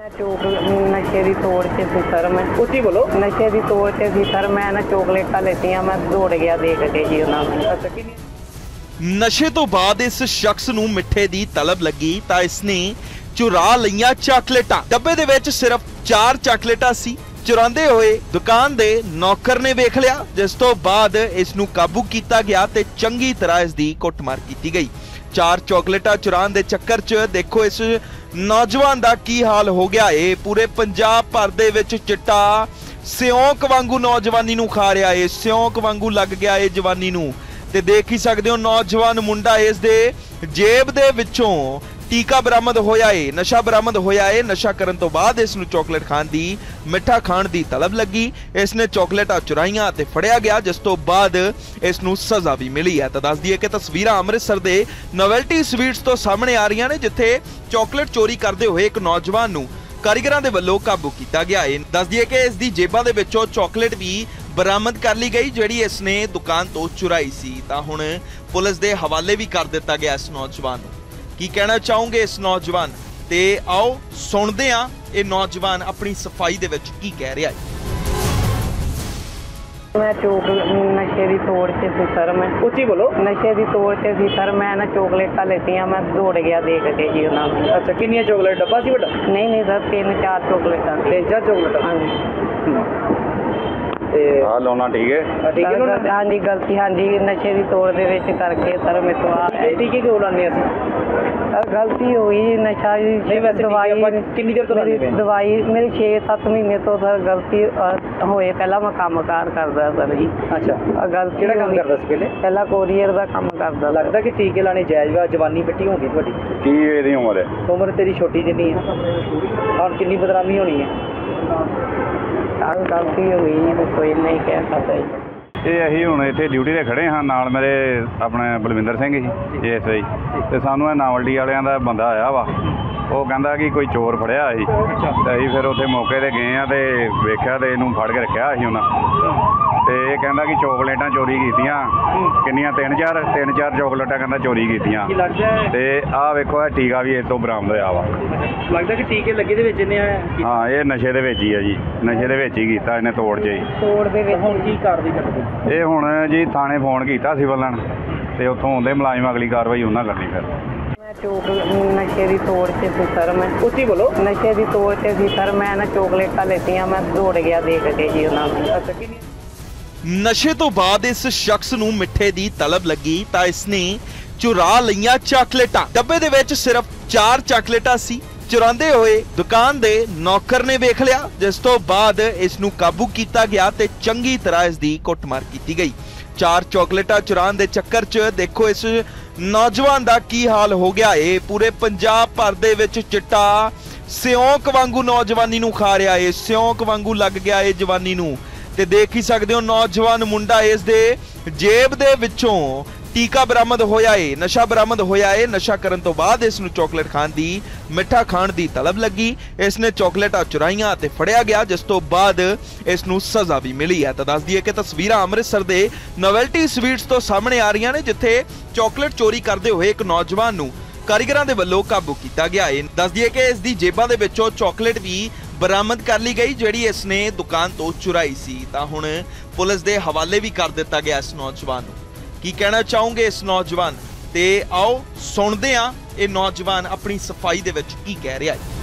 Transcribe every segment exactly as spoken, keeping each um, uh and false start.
मैं चौक नशे की तोड़ से थी सर। मैं ਉੱਚੀ ਬੋਲੋ। नशे की तोड़ से थी सर। मैं ना चॉकलेटा लेती मैं दौड़ गया देख के जी उन्होंने। ਅੱਛਾ ਕਿੰਨੀ ਨਸ਼ੇ ਤੋਂ ਬਾਅਦ ਇਸ ਸ਼ਖਸ ਨੂੰ ਮਿੱਠੇ ਦੀ ਤਲਬ ਲੱਗੀ ਤਾਂ ਇਸਨੇ ਚੁਰਾ ਲਈਆਂ ਚਾਕਲੇਟਾਂ। ਡੱਬੇ ਦੇ ਵਿੱਚ ਸਿਰਫ ਚਾਰ ਚਾਕਲੇਟਾਂ ਸੀ। ਚੁਰਾਉਂਦੇ ਹੋਏ ਦੁਕਾਨ ਦੇ ਨੌਕਰ ਨੇ ਵੇਖ ਲਿਆ, ਜਿਸ ਤੋਂ ਬਾਅਦ ਇਸ ਨੂੰ ਕਾਬੂ ਕੀਤਾ ਗਿਆ ਤੇ ਚੰਗੀ ਤਰ੍ਹਾਂ ਇਸ ਦੀ ਕੁੱਟਮਾਰ ਕੀਤੀ ਗਈ। ਚਾਰ ਚਾਕਲੇਟਾਂ ਚੁਰਾਉਣ ਦੇ ਚੱਕਰ 'ਚ ਦੇਖੋ ਇਸ ਨੌਜਵਾਨ ਦਾ ਕੀ ਹਾਲ ਹੋ ਗਿਆ ਏ। ਪੂਰੇ ਪੰਜਾਬ ਭਰ ਦੇ ਵਿੱਚ ਚਿੱਟਾ ਸਿਉਂਕ ਵਾਂਗੂ ਨੌਜਵਾਨੀ ਨੂੰ ਖਾ ਰਿਹਾ ਏ, ਸਿਉਂਕ ਵਾਂਗੂ ਲੱਗ ਗਿਆ ਏ ਜਵਾਨੀ ਨੂੰ। ਤੇ ਦੇਖ ਹੀ ਸਕਦੇ ਹੋ ਨੌਜਵਾਨ ਮੁੰਡਾ ਇਸ ਦੇ ਜੇਬ ਦੇ ਵਿੱਚੋਂ ਟੀਕਾ ਬਰਾਮਦ ਹੋਇਆ ਏ, ਨਸ਼ਾ ਬਰਾਮਦ ਹੋਇਆ ਏ। ਨਸ਼ਾ ਕਰਨ ਤੋਂ ਬਾਅਦ ਇਸ ਨੂੰ ਚਾਕਲੇਟ ਖਾਣ ਦੀ, ਮਿੱਠਾ ਖਾਣ ਦੀ ਤਲਬ ਲੱਗੀ। ਇਸ ਨੇ ਚਾਕਲੇਟਾਂ ਚੁਰਾਈਆਂ ਤੇ ਫੜਿਆ ਗਿਆ, ਜਿਸ ਤੋਂ ਬਾਅਦ ਇਸ ਨੂੰ ਸਜ਼ਾ ਵੀ ਮਿਲੀ ਹੈ। ਤਾਂ ਦੱਸ ਦਈਏ ਕਿ ਤਸਵੀਰਾਂ ਅੰਮ੍ਰਿਤਸਰ ਦੇ ਨੋਵੈਲਟੀ ਸਵੀਟਸ ਤੋਂ ਸਾਹਮਣੇ ਆ ਰਹੀਆਂ ਨੇ, ਜਿੱਥੇ ਚਾਕਲੇਟ ਚੋਰੀ ਕਰਦੇ ਹੋਏ ਇੱਕ ਨੌਜਵਾਨ ਨੂੰ ਕਾਰੀਗਰਾਂ ਦੇ ਵੱਲੋਂ ਕਾਬੂ ਕੀਤਾ ਗਿਆ ਹੈ। ਦੱਸ ਦਈਏ ਕਿ ਇਸ ਦੀ ਜੇਬਾਂ ਦੇ ਵਿੱਚੋਂ ਚਾਕਲੇਟ ਵੀ ਬਰਾਮਦ ਕਰ ਲਈ ਗਈ, ਜਿਹੜੀ ਇਸ ਨੇ ਦੁਕਾਨ ਤੋਂ ਚੁਰਾਈ ਸੀ। ਤਾਂ ਹੁਣ ਪੁਲਿਸ ਦੇ ਹਵਾਲੇ ਵੀ ਕਰ ਦਿੱਤਾ ਗਿਆ ਇਸ ਨੌਜਵਾਨ ਨੂੰ। ਕੀ ਕਹਿਣਾ ਚਾਹੋਗੇ ਇਸ ਨੌਜਵਾਨ ਤੇ ਆਓ ਸੁਣਦੇ ਹਾਂ ਇਹ ਨੌਜਵਾਨ ਆਪਣੀ ਸਫਾਈ ਦੇ ਵਿੱਚ ਕੀ ਕਹਿ ਰਿਹਾ ਹੈ। मैं चौक नशे की तोड़ से थी सर। मैं ਉੱਚੀ ਬੋਲੋ। नशे की तोड़ से थी सर। मैं ना चॉकलेटा लेती मैं दौड़ गया देख के जी उन्होंने। ਅੱਛਾ ਕਿੰਨੀਆਂ ਚਾਕਲੇਟ ਡੱਬਾ ਸੀ ਵੱਡਾ? नहीं नहीं सर, तीन चार चॉकलेटा। ਤਿੰਨ ਚਾਰ ਚਾਕਲੇਟ। हाँ जी ਤੇ ਆ ਲਾਉਣਾ ਠੀਕ ਹੈ। ਆ ਠੀਕ ਹੈ ਨਾ? हाँ जी गलती हाँ जी नशे की तोड़ दे विच करके सर मेरे तो आ ਇਹ ਟੀਕੇ ਕਿਉਂ ਲਾਉਂਦੇ ਅਸੀਂ? सर गलती हुई नशा नहीं, की वैसे दवाई ठीक है, पर कितनी देर तो लानी मेरी पैनी? दवाई मेरी छे सत्त महीने तो सर गलती अ, होए पहला मैं काम कार करदा सर जी। ਅੱਛਾ अ, गलती ਕਿਹੜਾ ਕੰਮ होई- ਕਰਦਾ ਸੀ ਪਹਿਲੇ? पहला कोरियर ਦਾ ਕੰਮ ਕਰਦਾ। ਲੱਗਦਾ ਕਿ ਟੀਕੇ ਲਾਣੇ ਜਾਇਜ਼ ਵਾ, ਜਵਾਨੀ ਮਿੱਟੀ ਹੋਣੀ ਤੁਹਾਡੀ। ਕੀ ਇਹਦੀ ਉਮਰ ਹੈ? ਉਮਰ ਤੇਰੀ ਛੋਟੀ ਜਿੰਨੀ ਹੈ, ਹੁਣ ਕਿੰਨੀ ਬਦਨਾਮੀ ਹੋਣੀ ਹੈ? ਸਰ ਗਲਤੀ ਹੋ ਗਈ ਜੀ, ਕੋਈ ਨਹੀਂ ਕਹਿ ਸਕਦਾ ਜੀ। ਇਹ ਅਸੀਂ ਹੁਣ ਇੱਥੇ ਡਿਊਟੀ 'ਤੇ ਖੜੇ ਹਾਂ, ਨਾਲ ਮੇਰੇ ਆਪਣੇ Balwinder Singh G S I, ਤੇ ਸਾਨੂੰ ਇਹ ਨਾਵਲਡੀ ਵਾਲਿਆਂ ਦਾ ਬੰਦਾ ਆਇਆ ਵਾ। ਉਹ ਕਹਿੰਦਾ ਕਿ ਕੋਈ ਚੋਰ ਫੜਿਆ ਸੀ, ਤੇ ਅਸੀਂ ਫਿਰ ਉੱਥੇ ਮੌਕੇ 'ਤੇ ਗਏ ਆ ਤੇ ਵੇਖਿਆ ਤੇ ਇਹਨੂੰ ਫੜ ਕੇ ਰੱਖਿਆ ਸੀ ਉਹਨਾਂ। ਤੇ ਇਹ ਕਹਿੰਦਾ ਕਿ ਚੋਕਲੇਟਾਂ ਚੋਰੀ ਕੀਤੀਆਂ। ਕਿੰਨੀਆਂ? ਤਿੰਨ ਚਾਰ ਤਿੰਨ ਚਾਰ ਚੋਕਲੇਟਾਂ ਕਹਿੰਦਾ ਚੋਰੀ ਕੀਤੀਆਂ। ਕੀ ਲੱਗਦਾ ਹੈ? ਤੇ ਆਹ ਵੇਖੋ ਇਹ ਟੀਕਾ ਵੀ ਇਹ ਤੋਂ ਬਰਾਮਦ ਹੋਇਆ ਵਾ। ਲੱਗਦਾ ਕਿ ਟੀਕੇ ਲੱਗੇ ਦੇ ਵਿੱਚ ਇਹਨੇ ਕੀਤਾ। ਹਾਂ, ਇਹ ਨਸ਼ੇ ਦੇ ਵਿੱਚ ਹੀ ਆ ਜੀ, ਨਸ਼ੇ ਦੇ ਵਿੱਚ ਹੀ ਕੀਤਾ ਇਹਨੇ ਤੋੜ 'ਚ ਹੀ। ਤੋੜ ਦੇ ਵਿੱਚ ਹੁਣ ਕੀ ਕਾਰਵਾਈ ਕਰਦੇ? ਇਹ ਹੁਣ ਜੀ ਥਾਣੇ ਫੋਨ ਕੀਤਾ ਸਿਵਲ ਲਾਈਨ, ਤੇ ਉੱਥੋਂ ਆਉਂਦੇ ਮੁਲਾਜ਼ਮ ਅਗਲੀ ਕਾਰਵਾਈ ਉਹਨਾਂ ਕਰਨੀ ਫਿਰ। ਮੈਂ ਚੌਕ ਨਸ਼ੇ ਦੀ ਤੋੜ ਤੇ ਸੀ ਸਰ। ਮੈਂ ਉੱਚੀ ਬੋਲੋ। ਨਸ਼ੇ ਦੀ ਤੋੜ ਤੇ ਸੀ ਸਰ। ਮੈਂ ਨਾ ਚੌਕਲੇਟਾਂ ਲੈਤੀਆਂ ਮੈਂ ਦੌੜ ਗਿਆ ਦੇਖ ਕੇ ਜੀ ਉਹਨਾਂ ਨੂੰ। ਅੱਛਾ ਕਿੰਨੀ ਨਸ਼ੇ ਤੋਂ ਬਾਅਦ ਇਸ ਸ਼ਖਸ ਨੂੰ ਮਿੱਠੇ ਦੀ ਤਲਬ ਲੱਗੀ ਤਾਂ ਇਸਨੇ ਚੁਰਾ ਲਈਆਂ ਚਾਕਲੇਟਾਂ। ਡੱਬੇ ਦੇ ਵਿੱਚ ਸਿਰਫ ਚਾਰ ਚਾਕਲੇਟਾਂ ਸੀ। ਚੁਰਾਉਂਦੇ ਹੋਏ ਦੁਕਾਨ ਦੇ ਨੌਕਰ ਨੇ ਵੇਖ ਲਿਆ, ਜਿਸ ਤੋਂ ਬਾਅਦ ਇਸ ਨੂੰ ਕਾਬੂ ਕੀਤਾ ਗਿਆ ਤੇ ਚੰਗੀ ਤਰ੍ਹਾਂ ਇਸ ਦੀ ਕੁੱਟਮਾਰ ਕੀਤੀ ਗਈ। ਚਾਰ ਚਾਕਲੇਟਾਂ ਚੁਰਾਉਣ ਦੇ ਚੱਕਰ 'ਚ ਦੇਖੋ ਇਸ ਨੌਜਵਾਨ ਦਾ ਕੀ ਹਾਲ ਹੋ ਗਿਆ ਏ। ਪੂਰੇ ਪੰਜਾਬ ਭਰ ਦੇ ਵਿੱਚ ਚਿੱਟਾ ਸਿਉਂਕ ਵਾਂਗੂ ਨੌਜਵਾਨੀ ਨੂੰ ਖਾ ਰਿਹਾ ਏ, ਸਿਉਂਕ ਵਾਂਗੂ ਲੱਗ ਗਿਆ ਏ ਜਵਾਨੀ ਨੂੰ। ਤੇ ਦੇਖ ਹੀ ਸਕਦੇ ਹੋ ਨੌਜਵਾਨ ਮੁੰਡਾ ਇਸ ਦੇ ਜੇਬ ਦੇ ਵਿੱਚੋਂ ਟੀਕਾ ਬਰਾਮਦ ਹੋਇਆ ਏ, ਨਸ਼ਾ ਬਰਾਮਦ ਹੋਇਆ ਏ। ਨਸ਼ਾ ਕਰਨ ਤੋਂ ਬਾਅਦ ਇਸ ਨੂੰ ਚਾਕਲੇਟ ਖਾਣ ਦੀ, ਮਿੱਠਾ ਖਾਣ ਦੀ ਤਲਬ ਲੱਗੀ। ਇਸ ਨੇ ਚਾਕਲੇਟਾਂ ਚੁਰਾਈਆਂ ਤੇ ਫੜਿਆ ਗਿਆ, ਜਿਸ ਤੋਂ ਬਾਅਦ ਇਸ ਨੂੰ ਸਜ਼ਾ ਵੀ ਮਿਲੀ ਹੈ। ਤਾਂ ਦੱਸ ਦਈਏ ਕਿ ਤਸਵੀਰਾਂ ਅੰਮ੍ਰਿਤਸਰ ਦੇ ਨੋਵੈਲਟੀ ਸਵੀਟਸ ਤੋਂ ਸਾਹਮਣੇ ਆ ਰਹੀਆਂ ਨੇ, ਜਿੱਥੇ ਚਾਕਲੇਟ ਚੋਰੀ ਕਰਦੇ ਹੋਏ ਇੱਕ ਨੌਜਵਾਨ ਨੂੰ ਕਾਰੀਗਰਾਂ ਦੇ ਵੱਲੋਂ ਕਾਬੂ ਕੀਤਾ ਗਿਆ ਹੈ। ਦੱਸ ਦਈਏ ਕਿ ਇਸ ਦੀ ਜੇਬਾਂ ਦੇ ਵਿੱਚੋਂ ਚਾਕਲੇਟ ਵੀ ਬਰਾਮਦ ਕਰ ਲਈ ਗਈ, ਜਿਹੜੀ ਇਸ ਨੇ ਦੁਕਾਨ ਤੋਂ ਚੁਰਾਈ ਸੀ। ਤਾਂ ਹੁਣ ਪੁਲਿਸ ਦੇ ਹਵਾਲੇ ਵੀ ਕਰ ਦਿੱਤਾ ਗਿਆ ਇਸ ਨੌਜਵਾਨ ਨੂੰ। ਕੀ ਕਹਿਣਾ ਚਾਹੋਗੇ ਇਸ ਨੌਜਵਾਨ ਤੇ ਆਓ ਸੁਣਦੇ ਹਾਂ ਇਹ ਨੌਜਵਾਨ ਆਪਣੀ ਸਫਾਈ ਦੇ ਵਿੱਚ ਕੀ ਕਹਿ ਰਿਹਾ ਹੈ।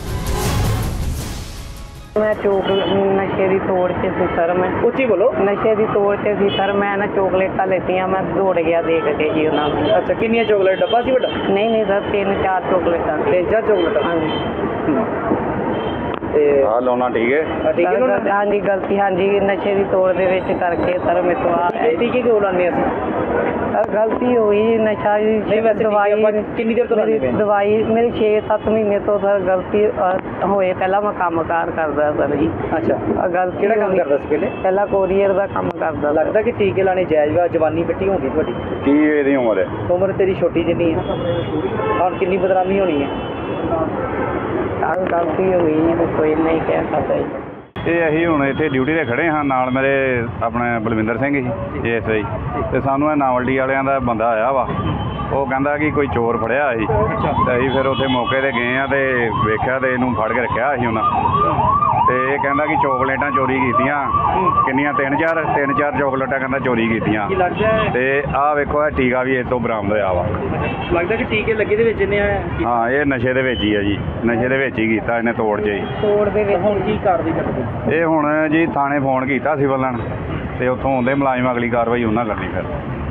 ਮੈਂ ਚੌਕ ਨਸ਼ੇ ਦੀ ਤੋੜ ਤੇ ਸੀ ਸਰ। ਮੈਂ ਉੱਚੀ ਬੋਲੋ। ਨਸ਼ੇ ਦੀ ਤੋੜ ਤੇ ਸੀ ਸਰ। ਮੈਂ ਨਾ ਚੌਕਲੇਟਾਂ ਲੈਤੀਆਂ ਮੈਂ ਦੌੜ ਗਿਆ ਦੇਖ ਕੇ ਜੀ ਉਹਨਾਂ ਨੂੰ। ਅੱਛਾ ਕਿੰਨੀਆਂ ਚਾਕਲੇਟ ਡੱਬਾ ਸੀ ਵੱਡਾ? ਨਹੀਂ ਨਹੀਂ ਸਰ, ਤਿੰਨ ਚਾਰ ਚੌਕਲੇਟਾਂ। ਤਿੰਨ ਚਾਰ ਚਾਕਲੇਟ। हाँ जी ਤੇ ਆ ਲਾਉਣਾ ਠੀਕ ਹੈ। ਆ ਟੀਕੇ ਕਿਉਂ ਲਾਉਂਦੇ? हाँ जी गलती हाँ जी नशे की तोड़ दे विच करके सर मेरे तो आ ਇਹ ਟੀਕੇ ਕਿਉਂ ਲਾਉਂਦੇ ਅਸੀਂ? सर गलती हुई नशा नहीं, की वैसे ठीक है, दवाई पर कितनी देर तो लानी मेरी पैनी? दवाई मेरी छे सत्त महीने तो सर गलती अ, होए पहला मैं काम कार करदा सर जी। ਅੱਛਾ अ, गलती ਕਿਹੜਾ ਕੰਮ होई- ਕਰਦਾ ਸੀ ਪਹਿਲੇ? पहला कोरियर ਦਾ ਕੰਮ ਕਰਦਾ। ਲੱਗਦਾ ਕਿ ਟੀਕੇ ਲਾਣੇ ਜਾਇਜ਼ ਵਾ, ਜਵਾਨੀ ਮਿੱਟੀ ਹੋਣੀ ਤੁਹਾਡੀ। ਕੀ ਇਹਦੀ ਉਮਰ ਹੈ? ਉਮਰ ਤੇਰੀ ਛੋਟੀ ਜਿੰਨੀ ਹੈ, ਹੁਣ ਕਿੰਨੀ ਬਦਨਾਮੀ ਹੋਣੀ ਹੈ? ਸਰ ਗਲਤੀ ਹੋ ਗਈ ਜੀ, ਕੋਈ ਨਹੀਂ ਕਹਿ ਸਕਦਾ ਜੀ। ਇਹ ਅਸੀਂ ਹੁਣ ਇੱਥੇ ਡਿਊਟੀ 'ਤੇ ਖੜੇ ਹਾਂ, ਨਾਲ ਮੇਰੇ ਆਪਣੇ Balwinder Singh G S I, ਤੇ ਸਾਨੂੰ ਇਹ ਨਾਵਲਡੀ ਵਾਲਿਆਂ ਦਾ ਬੰਦਾ ਆਇਆ ਵਾ। ਉਹ ਕਹਿੰਦਾ ਕਿ ਕੋਈ ਚੋਰ ਫੜਿਆ ਸੀ ਤੇ ਅਸੀਂ ਫਿਰ ਉੱਥੇ ਮੌਕੇ ਤੇ ਗਏ ਆ ਤੇ ਵੇਖਿਆ ਤੇ ਇਹਨੂੰ ਫੜ ਕੇ ਰੱਖਿਆ ਸੀ ਉਹਨਾਂ ਤੇ ਇਹ ਕਹਿੰਦਾ ਕਿ ਚੋਕਲੇਟਾਂ ਚੋਰੀ ਕੀਤੀਆਂ ਕਿੰਨੀਆਂ ਤਿੰਨ ਚਾਰ ਤਿੰਨ ਚਾਰ ਚੋਕਲੇਟਾਂ ਕਹਿੰਦਾ ਚੋਰੀ ਕੀਤੀਆਂ ਕੀ ਲੱਗਦਾ ਹੈ ਤੇ ਆਹ ਵੇਖੋ ਇਹ ਟੀਕਾ ਵੀ ਇਹ ਤੋਂ ਬਰਾਮਦ ਹੋਇਆ ਵਾ। ਲੱਗਦਾ ਕਿ ਟੀਕੇ ਲੱਗੇ ਦੇ ਵਿੱਚ ਇਹਨੇ ਹਾਂ ਇਹ ਨਸ਼ੇ ਦੇ ਵਿੱਚ ਹੀ ਆ ਜੀ, ਨਸ਼ੇ ਦੇ ਵਿੱਚ ਹੀ ਕੀਤਾ ਇਹਨੇ ਤੋੜ 'ਚ ਜੀ। ਤੋੜ ਦੇ ਵਿੱਚ ਹੁਣ ਕੀ ਕਾਰਵਾਈ ਕਰਦੇ? ਇਹ ਹੁਣ ਜੀ ਥਾਣੇ ਫੋਨ ਕੀਤਾ ਸੀ ਬੱਲਣ ਤੇ ਉੱਥੋਂ ਆਉਂਦੇ ਮੁਲਾਜ਼ਮ ਅਗਲੀ ਕਾਰਵਾਈ ਉਹਨਾਂ ਕਰਨੀ ਫਿਰ।